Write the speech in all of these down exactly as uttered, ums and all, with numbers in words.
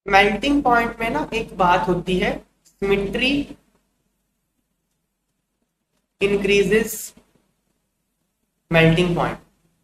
Melting point में ना एक बात होती है, सिमेट्री इंक्रीजेस मेल्टिंग पॉइंट।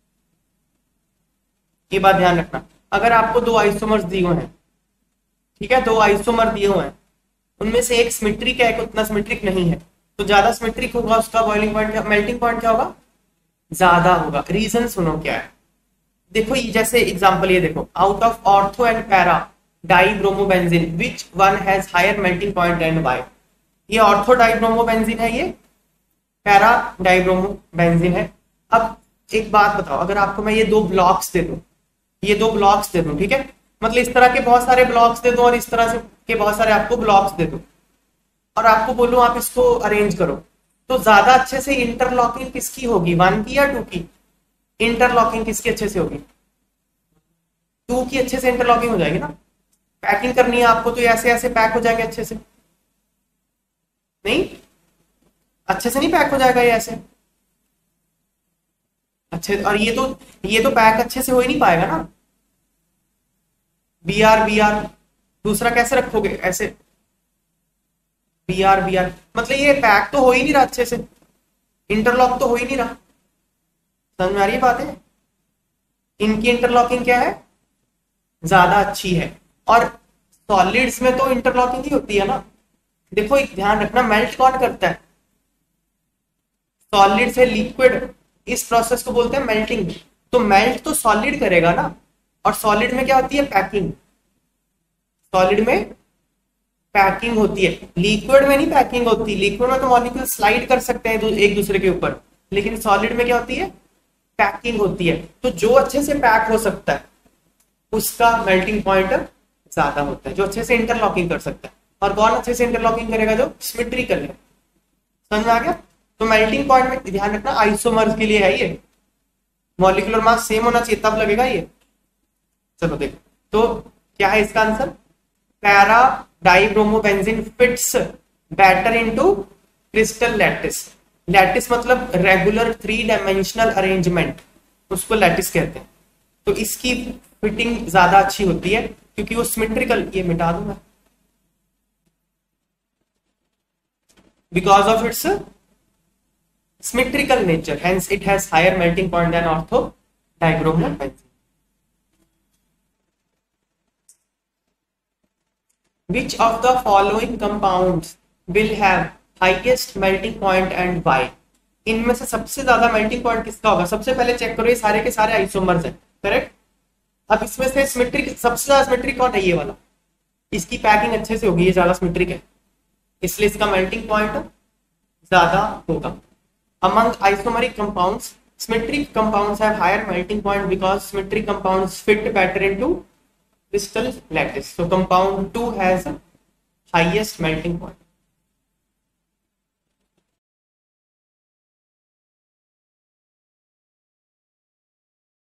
ये बात ध्यान रखना। अगर आपको दो आइसोमर्स दिए हुए हैं, ठीक है, दो आइसोमर दिए हुए हैं, उनमें से एक सिमेट्रिक है, एक उतना सिमेट्रिक नहीं है, तो ज्यादा सिमेट्रिक होगा उसका बॉइलिंग पॉइंट, मेल्टिंग पॉइंट क्या होगा, ज्यादा होगा। रीजन सुनो क्या है, देखो ये जैसे एग्जांपल ये देखो, out of ortho and para dibromobenzene which one has higher melting point and why. ये ऑर्थो डाइब्रोमोबेंजीन है, ये पैरा डाइब्रोमोबेंजीन है। अब एक बात बताओ, अगर आपको मैं ये दो ब्लॉक्स दे दूं, ये दो ब्लॉक्स दे दूं, ठीक है, मतलब इस तरह के बहुत सारे ब्लॉक्स दे दूं और इस तरह से के बहुत सारे आपको ब्लॉक्स दे दूं और आपको बोलूं आप इसको अरेंज करो, तो ज्यादा अच्छे से इंटरलॉकिंग किसकी होगी, वन की या टू की? इंटरलॉकिंग किसकी अच्छे से होगी? टू की अच्छे से इंटरलॉकिंग हो जाएगी ना। पैकिंग करनी है आपको तो ऐसे ऐसे पैक हो जाएंगे अच्छे से, नहीं अच्छे से नहीं पैक हो जाएगा ये ऐसे अच्छे, और ये तो ये तो पैक अच्छे से हो ही नहीं पाएगा ना। बी आर बी आर दूसरा कैसे रखोगे, ऐसे बी आर बी आर, मतलब ये पैक तो हो ही नहीं रहा अच्छे से, इंटरलॉक तो हो ही नहीं रहा। समझ में आ रही बात है? इनकी इंटरलॉकिंग क्या है, ज्यादा अच्छी है। और सॉलिड्स में तो इंटरलॉकिंग ही होती है ना। देखो एक ध्यान रखना, मेल्ट कौन करता है, सॉलिड से लिक्विड, इस प्रोसेस को बोलते हैं मेल्टिंग। तो मेल्ट तो सॉलिड करेगा ना, और सॉलिड में क्या होती है, पैकिंग। सॉलिड में पैकिंग होती है, लिक्विड में नहीं पैकिंग होती। लिक्विड में तो मॉलिक्यूल स्लाइड कर सकते हैं एक दूसरे के ऊपर, लेकिन सॉलिड में क्या होती है, पैकिंग होती है। तो जो अच्छे से पैक हो सकता है उसका मेल्टिंग पॉइंट ज्यादा होता है, जो अच्छे से इंटरलॉकिंग कर सकता है। और कौन अच्छे से इंटरलॉकिंग करेगा, जो सिमेट्रिकल है। समझ में आ गया? तो मेल्टिंग पॉइंट में ध्यान रखना, आइसोमर्स के लिए है ये, मॉलिक्यूलर मास सेम होना चाहिए तब लगेगा ये। चलो देखो, तो क्या है इसका answer, para dibromobenzene fits better into crystal lattice. Lattice मतलब रेगुलर थ्री डायमेंशनल अरेंजमेंट, उसको लैटिस कहते हैं। तो इसकी फिटिंग ज्यादा अच्छी होती है क्योंकि वो सिमेट्रिकल, ये मिटा दूंगा, because of its symmetrical nature, hence it has higher melting point than ortho dibromobenzene. Which of the following compounds will have highest melting point and why? इनमें से सबसे ज्यादा मेल्टिंग पॉइंट किसका होगा? सबसे पहले चेक करो, ये सारे के सारे आइसोमर्स हैं, करेक्ट। अब इसमें से सिमेट्रिक, सबसे ज्यादा सिमेट्रिक कौन है, ये वाला, इसकी पैकिंग अच्छे से होगी, ये ज्यादा सिमेट्रिक है, इसलिए इसका मेल्टिंग पॉइंट ज्यादा होगा। Among isomeric compounds, symmetric compounds have higher melting point because symmetric compounds fit better into crystal lattice. So compound two has highest melting point.